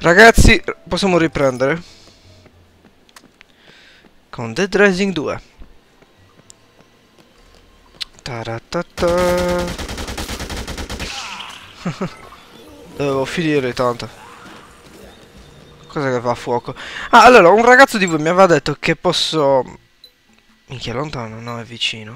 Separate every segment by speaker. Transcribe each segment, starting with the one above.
Speaker 1: Ragazzi, possiamo riprendere con Dead Rising 2. Taratata. Dovevo finire tanto. Cosa che fa a fuoco? Ah, allora, un ragazzo di voi mi aveva detto che posso... Minchia, è lontano? No, è vicino.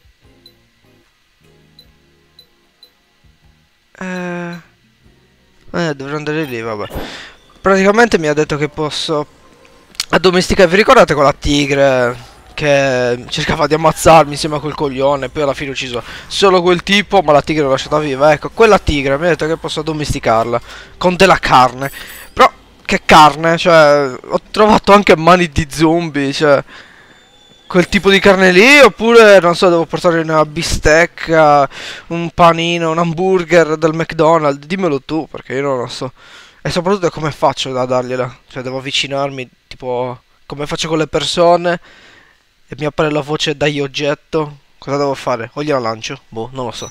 Speaker 1: Dovrò andare lì, vabbè. Praticamente mi ha detto che posso addomesticare. Vi ricordate quella tigre che cercava di ammazzarmi insieme a quel coglione? Poi alla fine ho ucciso solo quel tipo, ma la tigre l'ho lasciata viva. Ecco, quella tigre mi ha detto che posso addomesticarla con della carne. Però, che carne? Cioè, ho trovato anche mani di zombie, cioè... Quel tipo di carne lì, oppure, non so, devo portare una bistecca, un panino, un hamburger del McDonald's, dimmelo tu, perché io non lo so. E soprattutto come faccio da dargliela? Cioè, devo avvicinarmi, tipo, come faccio con le persone, e mi appare la voce dagli oggetto. Cosa devo fare? O gliela lancio? Boh, non lo so.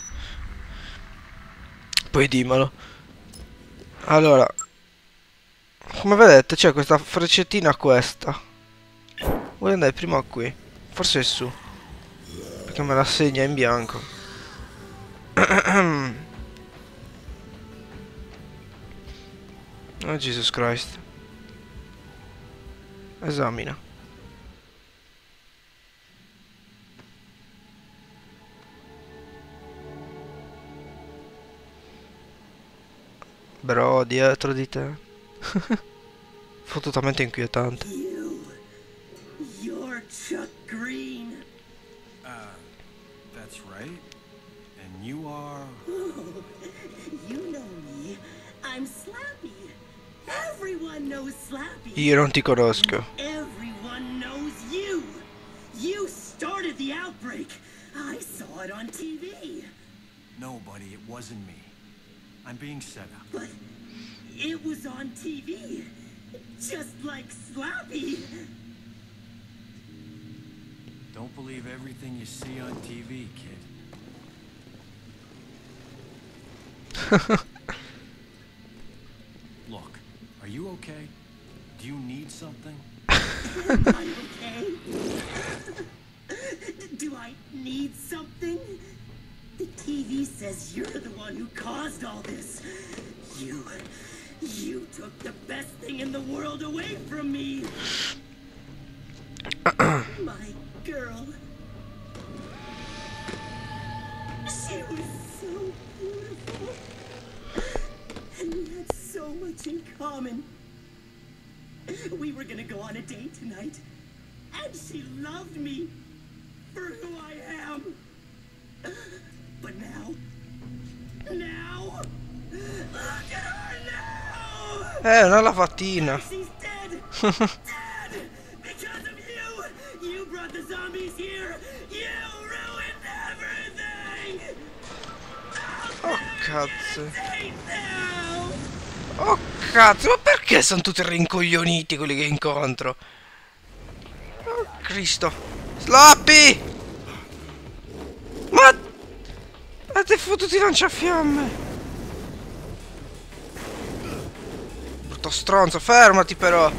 Speaker 1: Poi dimmelo. Allora, come vedete, c'è questa freccettina questa. Voglio andare prima qui. Forse è su. Perché me la segna in bianco. Oh Jesus Christ. Esamina. Bro, dietro di te. Fottutamente inquietante.
Speaker 2: You're Chuck Green.
Speaker 3: That's right. And you are...
Speaker 2: Oh, you know me. I'm Slappy. Everyone knows Slappy.
Speaker 1: Io non ti conosco.
Speaker 2: Everyone knows you. You started the outbreak. I saw it on TV.
Speaker 3: No, buddy, it wasn't me. I'm being set up.
Speaker 2: But it was on TV. Just like Slappy.
Speaker 3: Don't believe everything you see on TV, kid. Look, are you okay? Do you need something?
Speaker 2: Am I okay? Do I need something? The TV says you're the one who caused all this. You took the best thing in the world away from me. My girl. She was so beautiful. And we had so much in common. We were gonna go on a date tonight. And she loved me for who I am. But now, look at her now!
Speaker 1: Una lavatina.
Speaker 2: She's dead! Dead! Because of you! You brought the zombies here! You ruined everything!
Speaker 1: Oh cazzo.
Speaker 2: Safe now!
Speaker 1: Oh cazzo, ma perché sono tutti rincoglioniti quelli che incontro? Oh Cristo. Slappy! Ma ti fottuti lanciafiamme! Brutto stronzo, fermati però!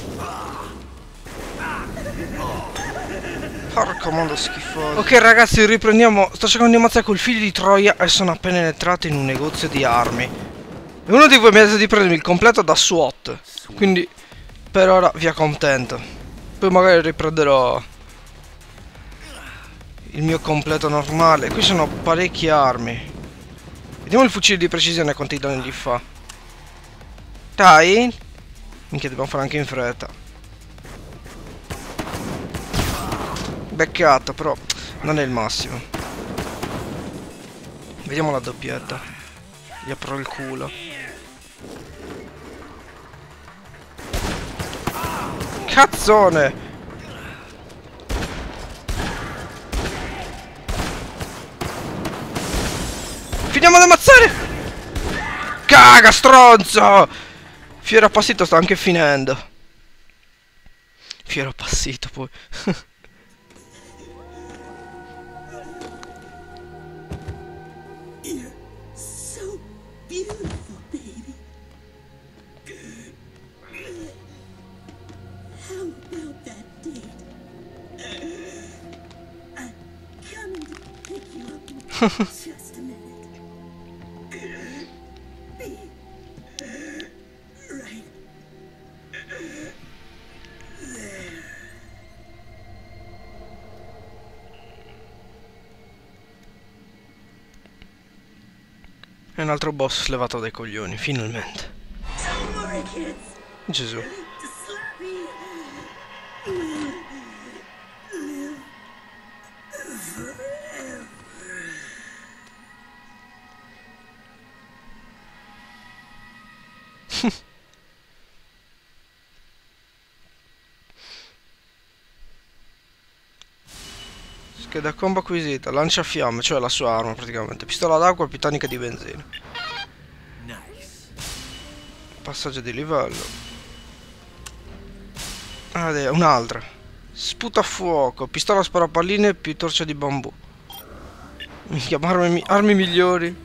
Speaker 1: Porco mondo schifoso. Ok ragazzi, riprendiamo. Sto cercando di ammazzare col figlio di Troia e sono appena entrato in un negozio di armi. E uno di voi mi ha detto di prendermi il completo da SWAT. Quindi per ora vi accontento. Poi magari riprenderò il mio completo normale. Qui sono parecchie armi. Vediamo il fucile di precisione quanti danni gli fa. Dai. Minchia, dobbiamo fare anche in fretta. Beccato, però non è il massimo. Vediamo la doppietta. Gli apro il culo. Cazzone! Finiamo ad ammazzare! Caga, stronzo! Fiero appassito sta anche finendo. Fiero appassito poi.
Speaker 2: You're so beautiful, baby. Just a minute. Be right there.
Speaker 1: È un altro boss slevato dai coglioni, finalmente.
Speaker 2: Don't worry, kids.
Speaker 1: Gesù.
Speaker 2: Slappy.
Speaker 1: Scheda combo acquisita, lanciafiamme, cioè la sua arma praticamente. Pistola d'acqua, più tonica di benzina.
Speaker 3: Nice.
Speaker 1: Passaggio di livello. Ah, un'altra. Sputafuoco, pistola sparapalline più torcia di bambù. Minchia, armi migliori.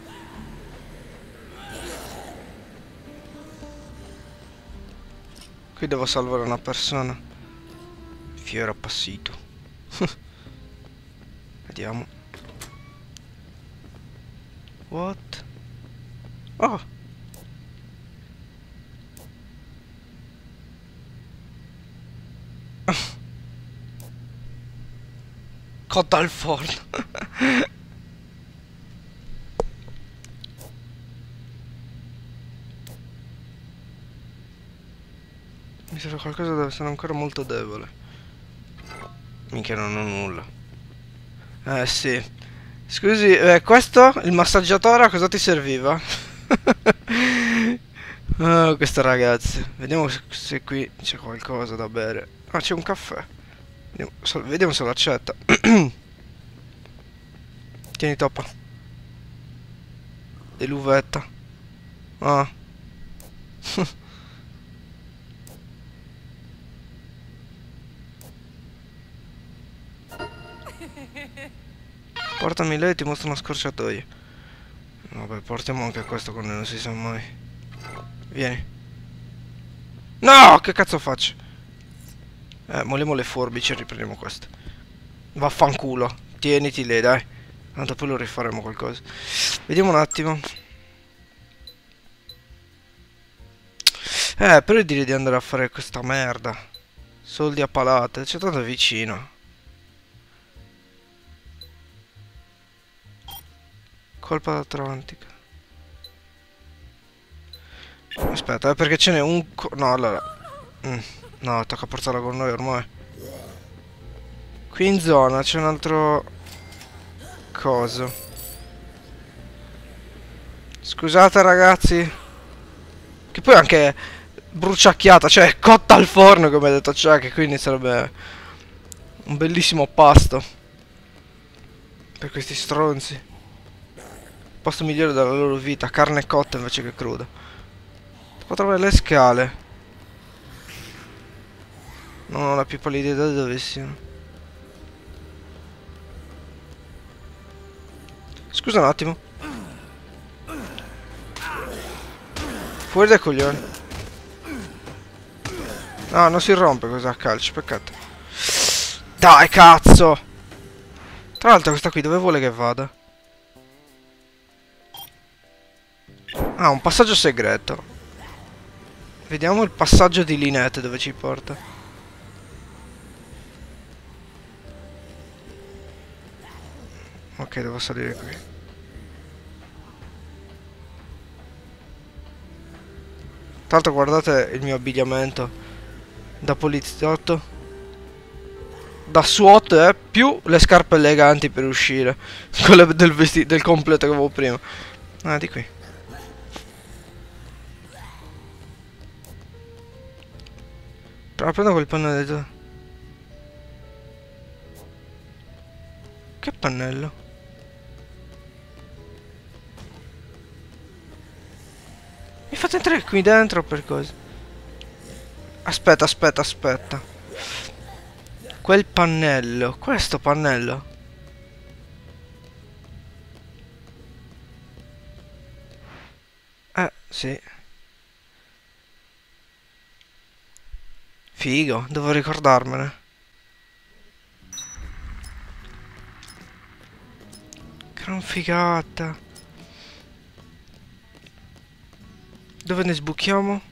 Speaker 1: Qui devo salvare una persona. Fiero appassito. Vediamo. What? Oh. Cotta al forno. Mi serve qualcosa, deve essere ancora molto debole. Minchia, non ho nulla. Sì. Scusi, questo, il massaggiatore, a cosa ti serviva? Oh, queste ragazze. Vediamo se qui c'è qualcosa da bere. Ah, c'è un caffè. Vediamo se lo accetta. Tieni toppa. Dell'uvetta. Ah. Portami lei e ti mostro una scorciatoia. Vabbè, portiamo anche questo quando non si sa mai. Vieni. No, che cazzo faccio? Moliamo le forbici e riprendiamo questo. Vaffanculo. Tieniti lei, dai. Tanto poi lo rifaremo qualcosa. Vediamo un attimo. Però direi di andare a fare questa merda. Soldi a palate. C'è tanto vicino. Colpa d'Atlantica. Aspetta, perché ce n'è un... No, allora... No, tocca portarla con noi ormai. Qui in zona c'è un altro... coso. Scusate ragazzi. Che poi anche bruciacchiata, cioè cotta al forno come ha detto Chuck, quindi sarebbe un bellissimo pasto per questi stronzi. Posto migliore della loro vita, carne cotta invece che cruda. Devo trovare le scale. Non ho la più pallida idea di dove siano. Scusa un attimo. Fuori dai coglioni. No, non si rompe così a calcio, peccato. Dai, cazzo! Tra l'altro questa qui dove vuole che vada? Ah, un passaggio segreto. Vediamo il passaggio di Lynette dove ci porta. Ok, devo salire qui. Tra l'altro guardate il mio abbigliamento da poliziotto. Da SWAT, più le scarpe eleganti per uscire. Quelle del completo che avevo prima. Ah, di qui. Però prendo quel pannello. Che pannello? Mi fate entrare qui dentro per cosa? Aspetta, aspetta, aspetta. Quel pannello. Questo pannello. Sì. Figo, devo ricordarmene. Che era figata. Dove ne sbuchiamo?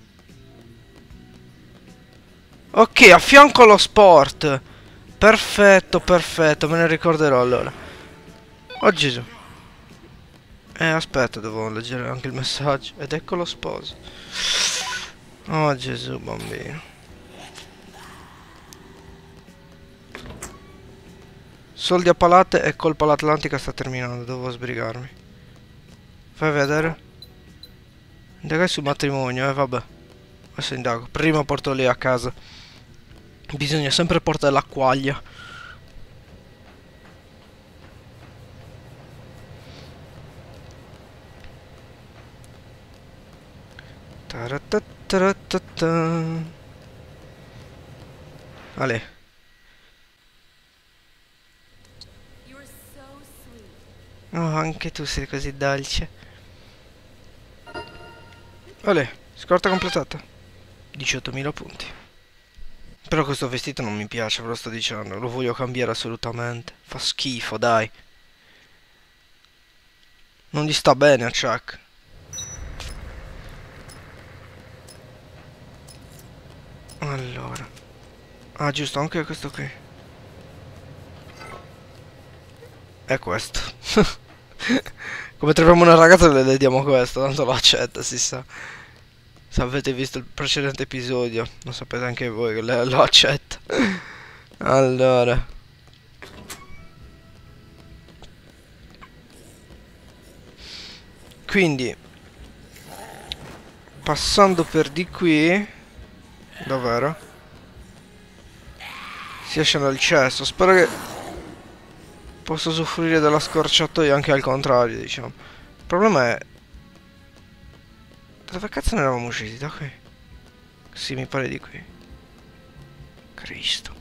Speaker 1: Ok, a fianco allo sport. Perfetto, perfetto, me ne ricorderò allora. Oh Gesù. Aspetta, devo leggere anche il messaggio. Ed ecco lo sposo. Oh Gesù, bambino. Soldi a palate e colpa l'Atlantica sta terminando, devo sbrigarmi. Fai vedere. Indagare sul matrimonio, vabbè. Adesso indago. Prima porto lei a casa. Bisogna sempre portare l'acquaglia. Taratataratata. Ale. Oh, anche tu sei così dolce. Ale, scorta completata. 18.000 punti. Però questo vestito non mi piace, ve lo sto dicendo. Lo voglio cambiare assolutamente. Fa schifo, dai. Non gli sta bene a Chuck. Allora. Ah, giusto, anche questo qui. È questo. Come troviamo una ragazza le diamo questo, tanto lo accetta, si sa. Se avete visto il precedente episodio, lo sapete anche voi che lo accetta. Allora. Quindi, passando per di qui, dov'era? Si esce dal cesso. Spero che posso usufruire della scorciatoia anche al contrario, diciamo. Il problema è... Dove cazzo ne eravamo usciti? Da qui? Sì, mi pare di qui. Cristo.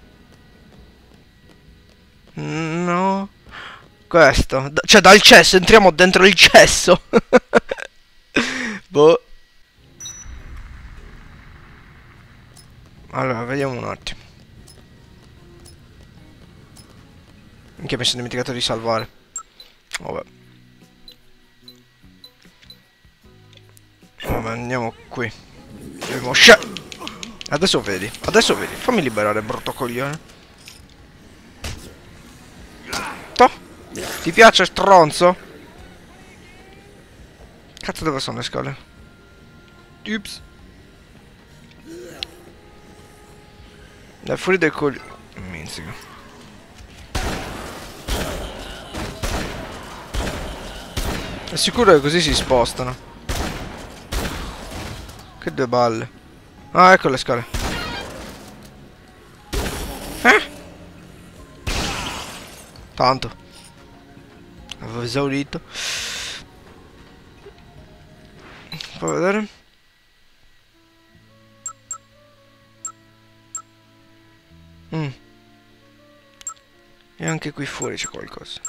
Speaker 1: No. Questo. Cioè, dal cesso, entriamo dentro il cesso. Boh. Allora, vediamo un attimo. Anche mi sono dimenticato di salvare. Vabbè. Vabbè, andiamo qui. Adesso vedi. Adesso vedi. Fammi liberare, brutto coglione. Toh. Ti piace, stronzo? Cazzo, dove sono le scale? Ups. Dai, fuori dai coglioni. Minzica. È sicuro che così si spostano? Che due balle. Ah, ecco le scale. Tanto. Avevo esaurito. Puoi vedere? E anche qui fuori c'è qualcosa.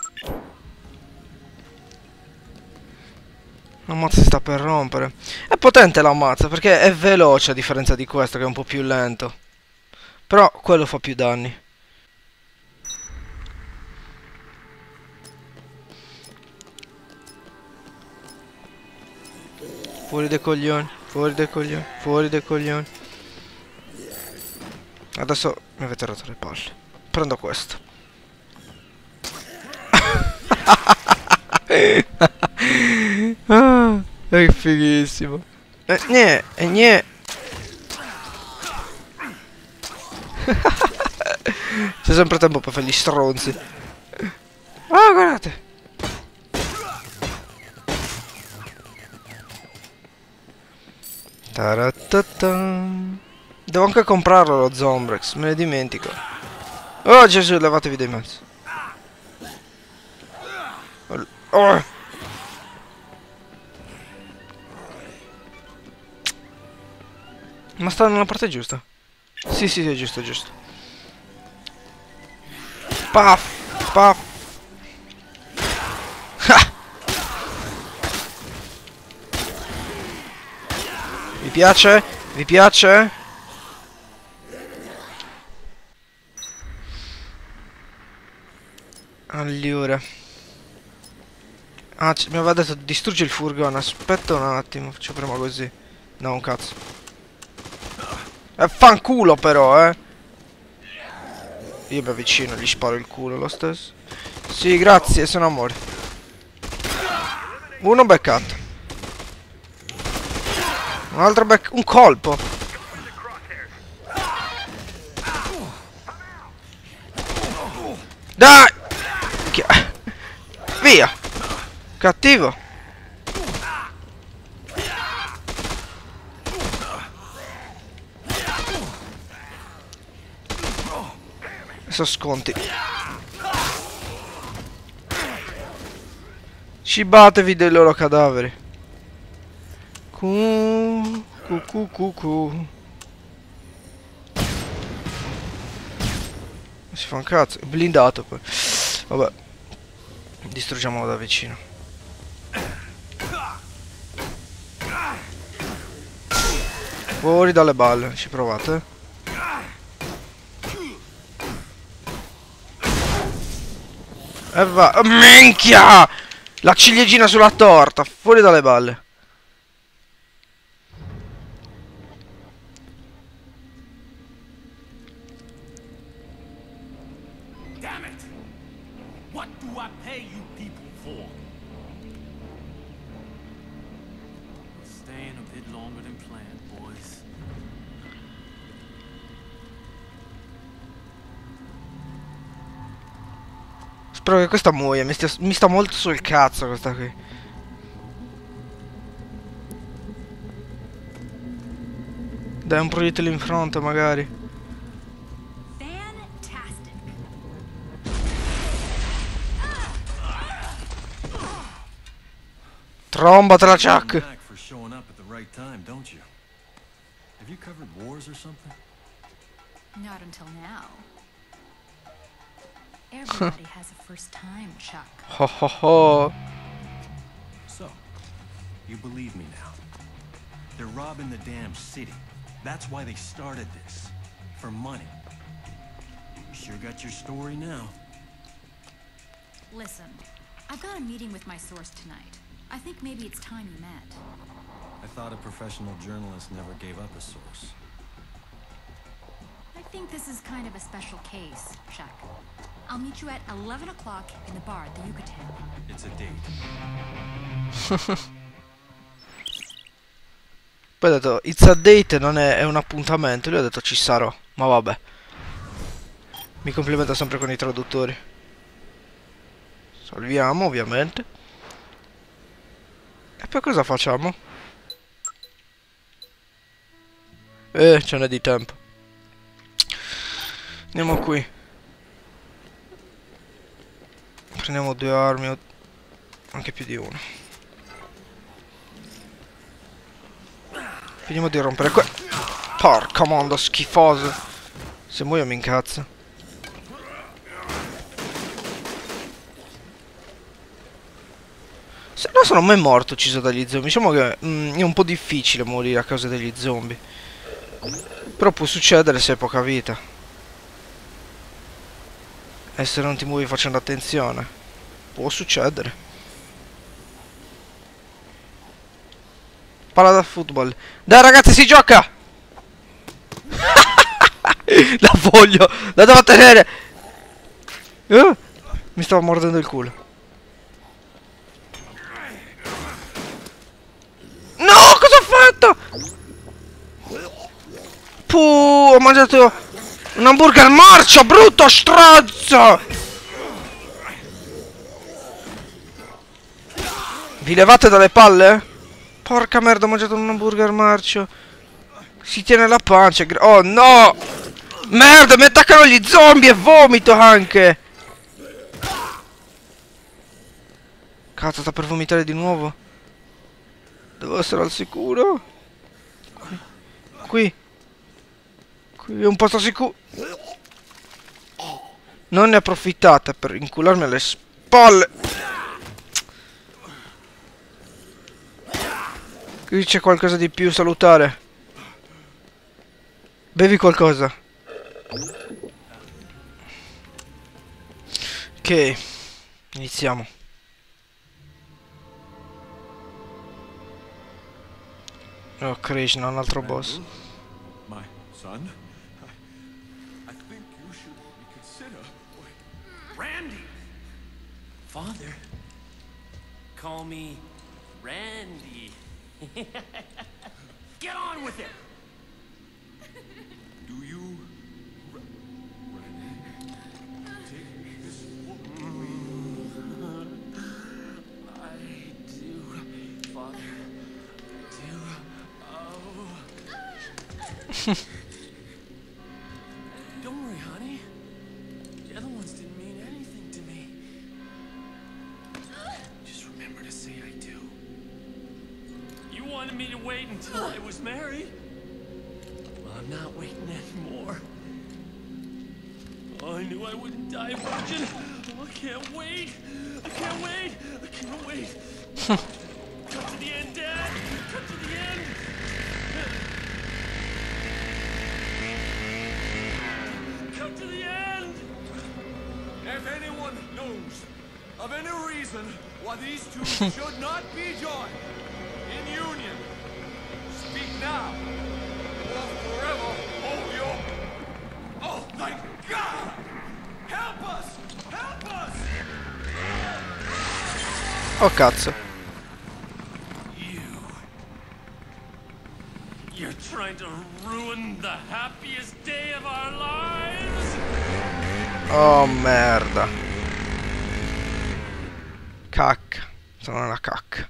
Speaker 1: La mazza si sta per rompere. È potente la mazza perché è veloce a differenza di questo che è un po' più lento. Però quello fa più danni. Fuori dai coglioni, fuori dai coglioni, fuori dai coglioni. Adesso mi avete rotto le palle. Prendo questo. Ah, è fighissimo. C'è sempre tempo per fare gli stronzi. Ah, guardate. Taratata. Devo anche comprarlo lo Zombrex, me ne dimentico. Oh Gesù, levatevi dai mezzi. Oh. Ma sta nella parte giusta? Sì, sì, è giusto, è giusto. Paf, paf. Ah. Vi piace? Vi piace? Allora. Ah, mi aveva detto distruggi il furgone. Aspetta un attimo, faccio prima così. No, un cazzo. Fanculo però, Io mi avvicino, gli sparo il culo lo stesso. Sì, grazie, sono amore. Uno beccato. Un altro un colpo. Dai! Via! Cattivo! Adesso sconti. Cibatevi dei loro cadaveri. Cu. Si fa un cazzo. È blindato poi. Vabbè. Distruggiamolo da vicino. Fuori dalle balle. Ci provate? E va. Oh, minchia! La ciliegina sulla torta. Fuori dalle balle.
Speaker 3: Damn it! What do I pay you people for? We're staying a bit longer than planned, boys.
Speaker 1: Spero che questa muoia. Mi sta molto sul cazzo questa qui. Dai un proiettile in fronte magari. Trombatela, Chuck!
Speaker 3: For showing up at the right time, don't you? Have you covered wars or something?
Speaker 4: Not until now. Everybody has a first time, Chuck.
Speaker 1: Ho ho ho.
Speaker 3: So, you believe me now. They're robbing the damn city. That's why they started this. For money. You sure got your story now.
Speaker 4: Listen, I've got a meeting with my source tonight. I think maybe it's time you met.
Speaker 3: I thought a professional journalist never gave up a source.
Speaker 4: I think this is kind of a special case, Chuck. I'll meet you at 11 o'clock in the bar at the Yucatan.
Speaker 3: It's a date.
Speaker 1: Poi ha detto it's a date, non è un appuntamento. Lui ha detto ci sarò. Ma vabbè. Mi complimento sempre con i traduttori. Salviamo ovviamente. E poi cosa facciamo? Ce n'è di tempo. Andiamo qui. Prendiamo 2 armi o anche più di una. Finiamo di rompere qua. Porca mondo schifoso. Se muoio mi incazzo. Se no sono mai morto ucciso dagli zombie. Diciamo che è un po' difficile morire a causa degli zombie. Però può succedere se hai poca vita. E se non ti muovi facendo attenzione. Può succedere. Palla da football. Dai ragazzi, si gioca! La voglio! La devo tenere! Mi stavo mordendo il culo. No, cosa ho fatto? Ho mangiato un hamburger marcio, brutto stronzo! Vi levate dalle palle? Porca merda, ho mangiato un hamburger marcio. Si tiene la pancia. Oh no! Merda, mi attaccano gli zombie e vomito anche! Cazzo, sta per vomitare di nuovo. Devo essere al sicuro. Qui. Qui è un posto sicuro. Non ne approfittate per incularmi alle spalle. Qui c'è qualcosa di più salutare. Bevi qualcosa. Ok. Iniziamo. Oh Krishna, un altro boss.
Speaker 3: My son, I think you should reconsider. Randy!
Speaker 5: Father, call me Randy.
Speaker 3: Get on with it! Do you... take this
Speaker 5: I do, Father. I do. Oh. Don't worry, honey. The other ones didn't mean anything to me. Just remember to say I do. You wanted me to wait until I was married? Well, I'm not waiting anymore. Oh, I knew I wouldn't die virgin. Oh, I can't wait. I can't wait. I can't wait. Cut to the end, Dad. Cut to the end. Cut to the end.
Speaker 3: If anyone knows of any reason why these two should not be joined in union, speak now or forever hold your... Oh my God! Help us! Help us!
Speaker 1: Oh cazzo.
Speaker 5: You're trying to ruin the happiest day of our lives?
Speaker 1: Oh merda. Cacca. Sono una cacca.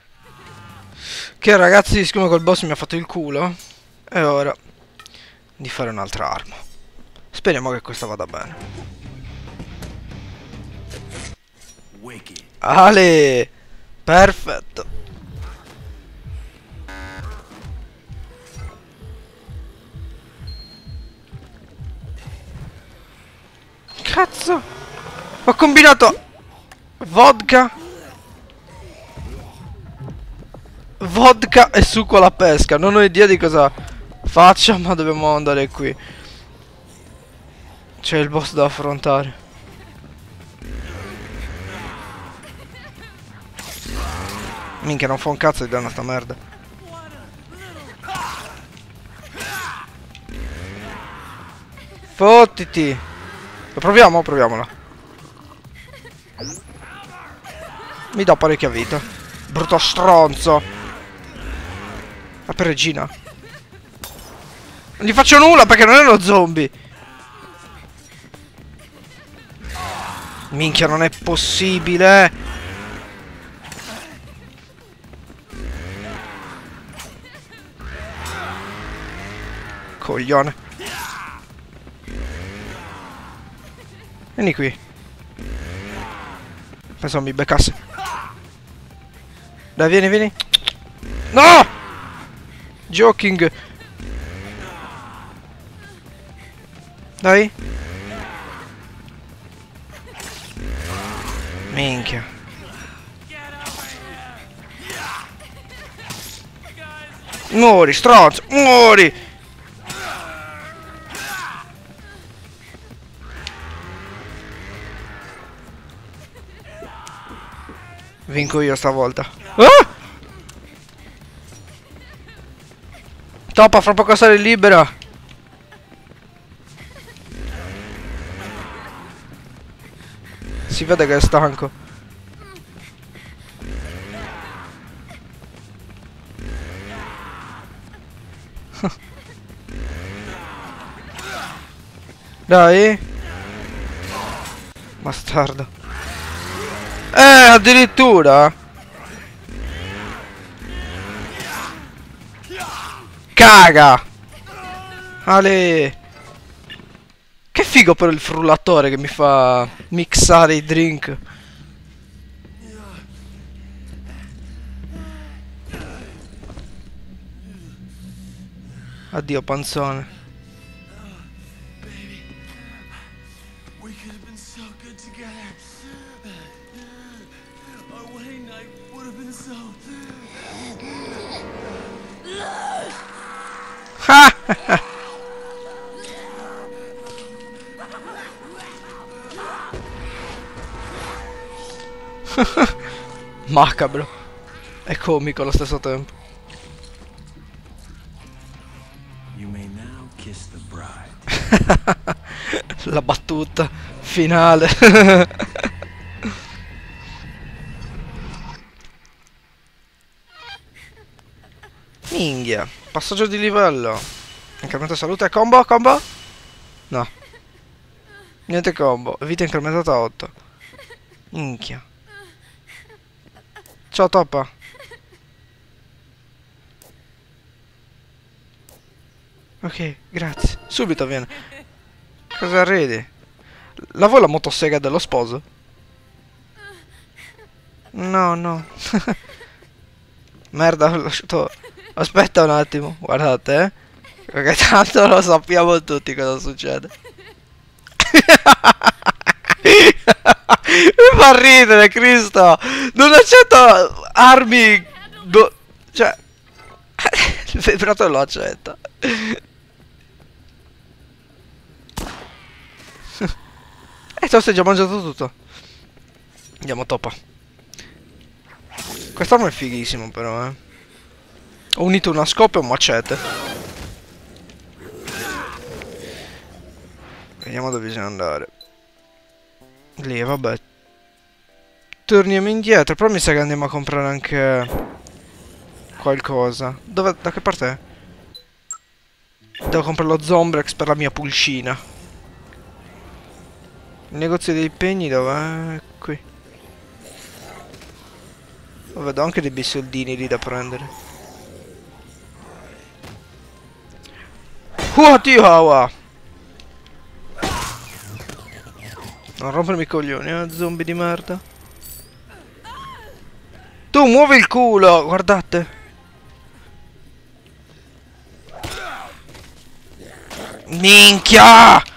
Speaker 1: Che ragazzi, siccome col boss mi ha fatto il culo, è ora di fare un'altra arma. Speriamo che questa vada bene.
Speaker 3: Wicked.
Speaker 1: Ale! Perfetto. Cazzo! Ho combinato vodka e succo alla pesca. Non ho idea di cosa faccia, ma dobbiamo andare qui. C'è il boss da affrontare. Minchia, non fa un cazzo di danno a sta merda. Fottiti. Lo proviamo? Proviamola. Mi dà parecchia vita. Brutto stronzo. La peregina. Non gli faccio nulla perché non è uno zombie. Minchia, non è possibile. Coglione. Vieni qui. Pensavo mi beccasse. Dai, vieni, vieni. No! Joking. Dai. Minchia. Muori, stronzo, muori. Vinco io stavolta. Ah! Toppa, fra poco sarei libera. Si vede che è stanco. Dai. Bastardo. Addirittura. Caga. Ale. Che figo per il frullatore che mi fa mixare i drink. Addio panzone.
Speaker 5: We could have been so good together. Our wedding night would have been so...
Speaker 1: Macabro. E comico allo stesso tempo.
Speaker 3: kiss the bride.
Speaker 1: La battuta finale. Minchia. Passaggio di livello. Incremento salute. Combo? Combo? No. Niente combo. Vita incrementata a 8. Minchia. Ciao Toppa. Ok, grazie. Subito viene. Cosa ridi? La vuoi la motosega dello sposo? No, no. Merda, ho lasciato... Aspetta un attimo, guardate, eh. Perché tanto lo sappiamo tutti cosa succede. Mi fa ridere, Cristo. Non accetto armi... Cioè... Il vibratore lo accetta. E tu stai già mangiato tutto. Andiamo Toppa. Quest'arma è fighissimo però, eh. Ho unito una scopa e un macete. Vediamo dove bisogna andare. Lì, vabbè. Torniamo indietro. Però mi sa che andiamo a comprare anche qualcosa. Dove, da che parte è? Devo comprare lo Zombrex per la mia pulcina. Il negozio dei pegni dov'è? Qui. Oh, vedo anche dei bei soldini lì da prendere. Chihuahua! Non rompermi i coglioni, zombie di merda. Tu muovi il culo, guardate. Minchia!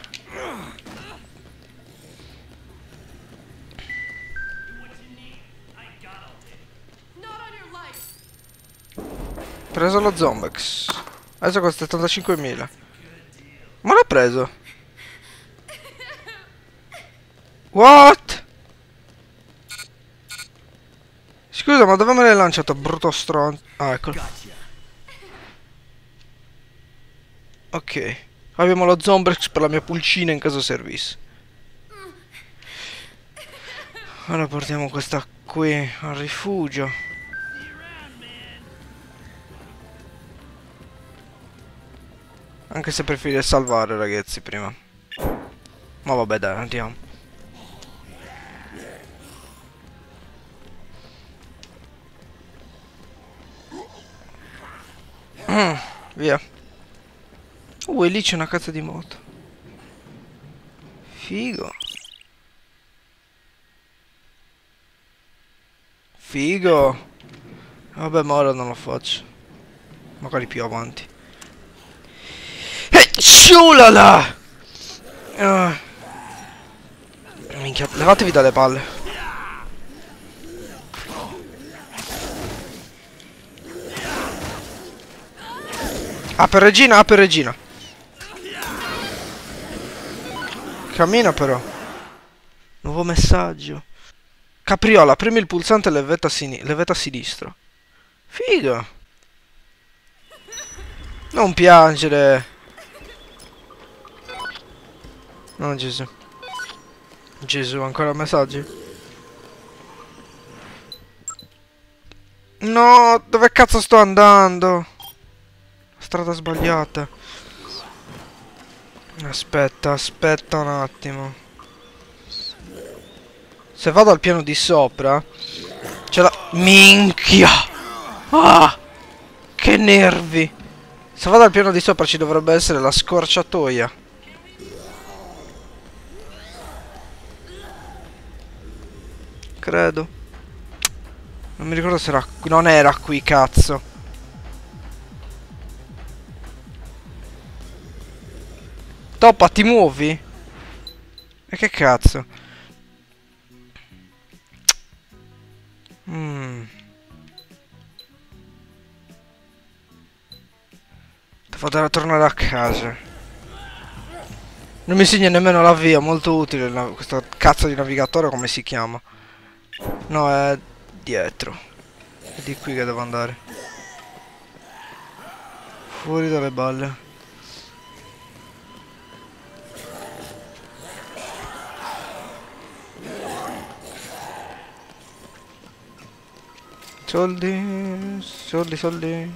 Speaker 1: Preso lo Zombex. Adesso costa 75.000. Ma l'ho preso. What? Scusa, ma dove me l'hai lanciato, brutto stronzo? Ah, eccolo. Ok. Abbiamo lo Zombrex per la mia pulcina in caso servisse. Ora portiamo questa qui al rifugio. Anche se preferisco salvare, ragazzi, prima. Ma vabbè, dai, andiamo. Via. E lì c'è una cazzo di moto. Figo. Figo. Vabbè, ma ora non lo faccio. Magari più avanti. Sciulala! Minchia, levatevi dalle palle. Apre regina, apre regina. Cammina però. Nuovo messaggio. Capriola, premi il pulsante e levetta a sinistra. Figo. Non piangere. No, Gesù. Gesù, ancora messaggi? No, dove cazzo sto andando? Strada sbagliata. Aspetta, aspetta un attimo. Se vado al piano di sopra c'è la... Minchia! Ah! Che nervi! Se vado al piano di sopra ci dovrebbe essere la scorciatoia. Credo. Non mi ricordo se era... Non era qui, cazzo. Toppa, ti muovi? E che cazzo? Devo tornare a casa. Non mi segna nemmeno la via, molto utile questo cazzo di navigatore, come si chiama? No, è dietro. È di qui che devo andare. Fuori dalle balle. Soldi, soldi, soldi.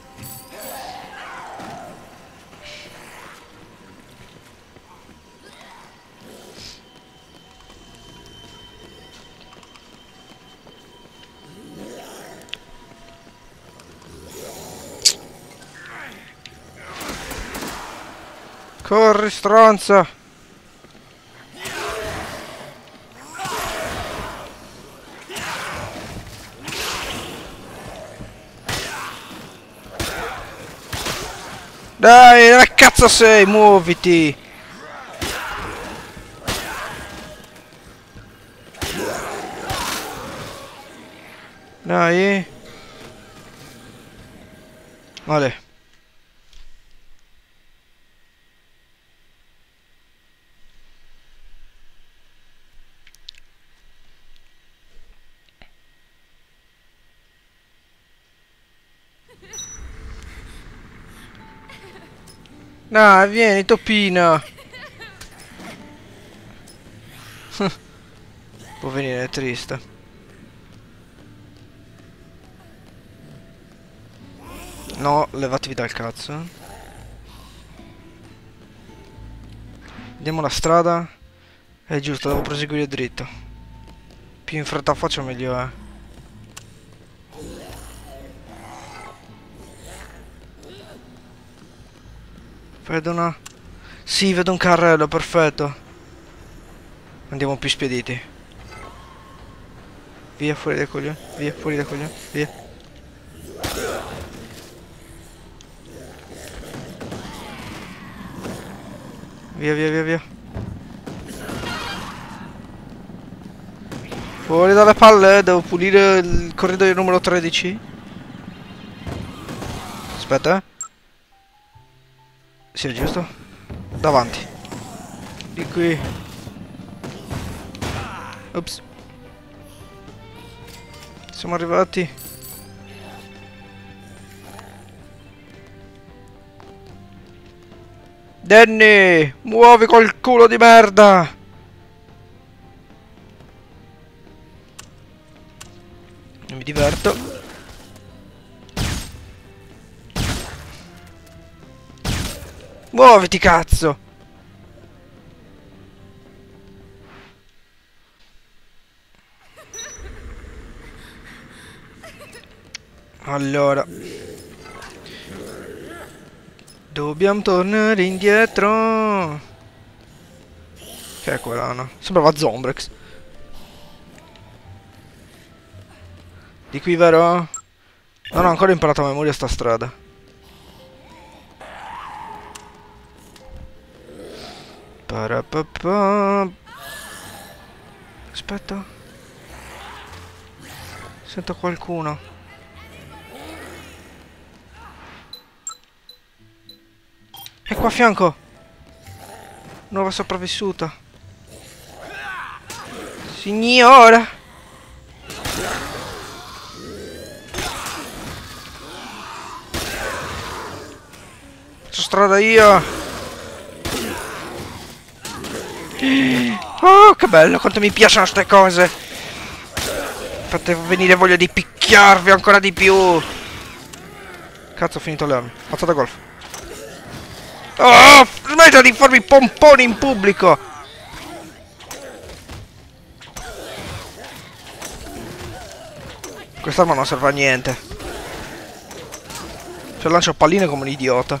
Speaker 1: Corri, stronza! Dai, dove cazzo sei? Muoviti! Dai! Vale. Dai, vieni, topina! Poverina, è triste. No, levatevi dal cazzo. Andiamo la strada. È giusto, devo proseguire dritto. Più in fretta faccio meglio è. Vedo una... Sì, vedo un carrello, perfetto. Andiamo più spediti. Via, fuori dai coglioni. Via, fuori dai coglioni. Via. Via, via, via, via. Fuori dalle palle, devo pulire il corridoio numero 13. Aspetta, eh. Sì, è giusto? Davanti. Di qui. Ops. Siamo arrivati. Danny, muovi col culo di merda. Mi diverto. Muoviti, cazzo! Allora, dobbiamo tornare indietro. Che è quella, no? Sembrava Zombrex. Di qui, vero? Non ho ancora imparato a memoria sta strada. Parapapà. Aspetta. Sento qualcuno. È qua a fianco. Nuova sopravvissuta. Signora. Faccio strada io. Oh, che bello, quanto mi piacciono ste cose. Fate venire voglia di picchiarvi ancora di più. Cazzo, ho finito le armi. Mazzata golf. Oh, smetta di farmi pomponi in pubblico. Quest'arma non serve a niente. Cioè lancio palline come un idiota.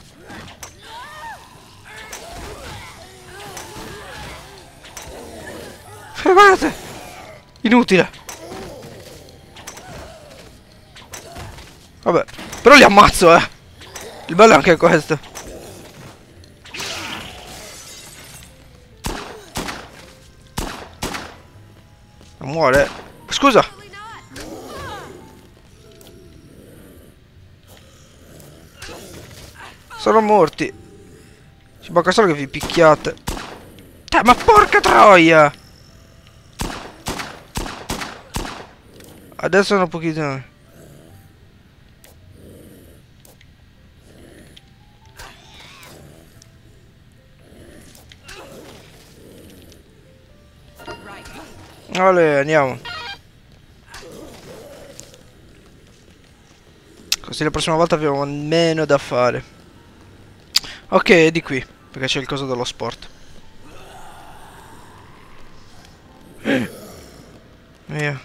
Speaker 1: Fermate! Inutile. Vabbè, però li ammazzo, eh. Il bello è anche questo. Non muore. Scusa. Sono morti. Ci manca solo che vi picchiate. Ma porca troia! Adesso sono pochino. Vale, andiamo. Così la prossima volta abbiamo meno da fare. Ok, è di qui, perché c'è il coso dello sport. Via.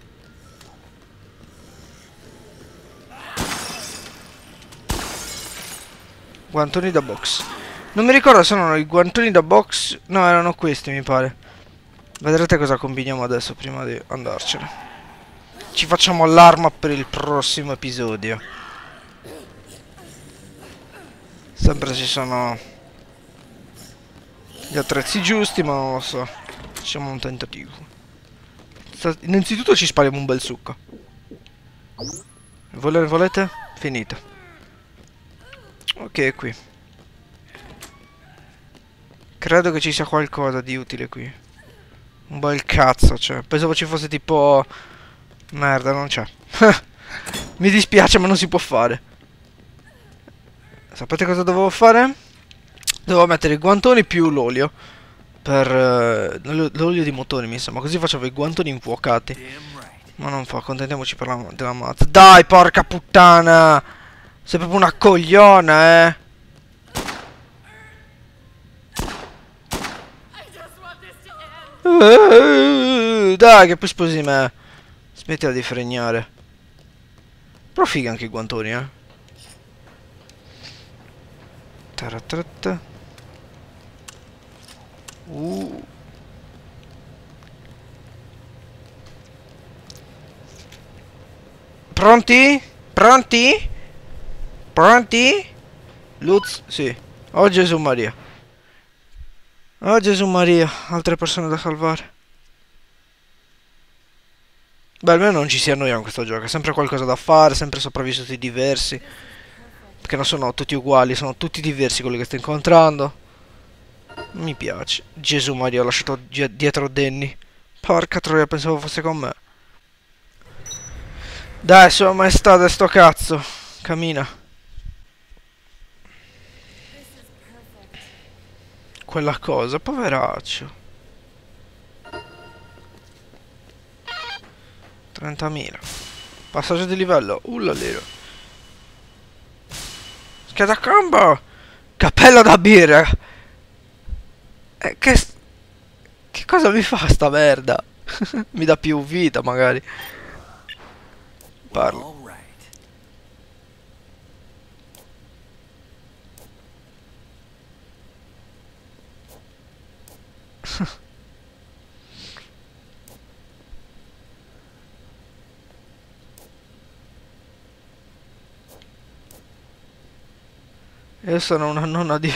Speaker 1: Guantoni da box. Non mi ricordo se erano i guantoni da box. No, erano questi, mi pare. Vedrete cosa combiniamo adesso prima di andarcene. Ci facciamo l'arma per il prossimo episodio. Sempre ci sono gli attrezzi giusti, ma non lo so. Facciamo un tentativo. Innanzitutto ci spariamo un bel succo. Volete? Finito. Ok, qui. Credo che ci sia qualcosa di utile qui. Un bel cazzo, cioè. Pensavo ci fosse tipo... Merda, non c'è. Mi dispiace, ma non si può fare. Sapete cosa dovevo fare? Dovevo mettere i guantoni più l'olio. Per l'olio di motore, mi sembra. Così facevo i guantoni infuocati. Ma non fa, accontentiamoci per della mazza. Dai, porca puttana! Sei proprio una cogliona, eh! Dai, che poi sposi me. Smettila di fregnare. Però figa anche i guantoni, eh. Taratratta. Pronti? Pronti? Pronti? Luz? Sì. Oh Gesù Maria. Oh Gesù Maria. Altre persone da salvare. Beh, almeno non ci si annoia in questo gioco. È sempre qualcosa da fare. Sempre sopravvissuti diversi. Perché non sono tutti uguali. Sono tutti diversi quelli che sto incontrando. Mi piace. Gesù Maria, ho lasciato dietro Danny. Porca troia, pensavo fosse con me. Dai, sua maestà, da sto cazzo. Cammina. Quella cosa, poveraccio. 30.000. Passaggio di livello. Ullalero. Scheda combo. Cappello da birra. Che cosa mi fa sta merda? Mi dà più vita magari. Parlo. Io sono una nonna di...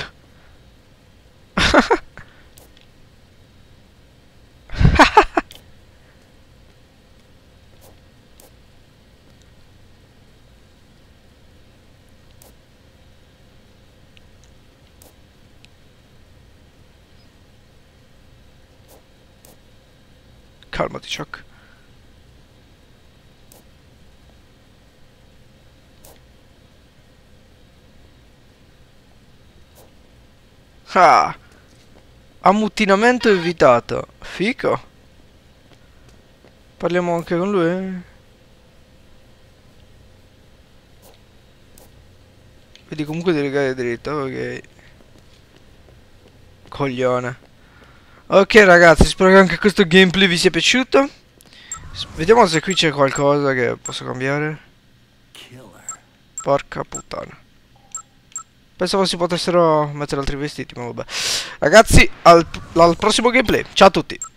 Speaker 1: Calmati, Chuck. Ah! Ammutinamento evitato. Fico. Parliamo anche con lui. Vedi comunque di legare dritto, ok. Coglione. Ok ragazzi, spero che anche questo gameplay vi sia piaciuto. Vediamo se qui c'è qualcosa che posso cambiare. Porca puttana. Pensavo si potessero mettere altri vestiti, ma vabbè. Ragazzi, al prossimo gameplay. Ciao a tutti.